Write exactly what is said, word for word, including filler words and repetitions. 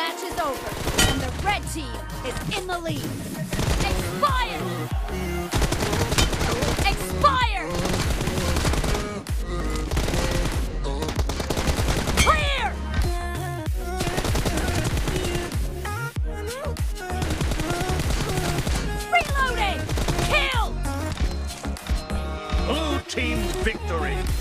match is over, and the red team is in the lead. Expire! Expire! Clear! Reloading! Kill! Blue team victory!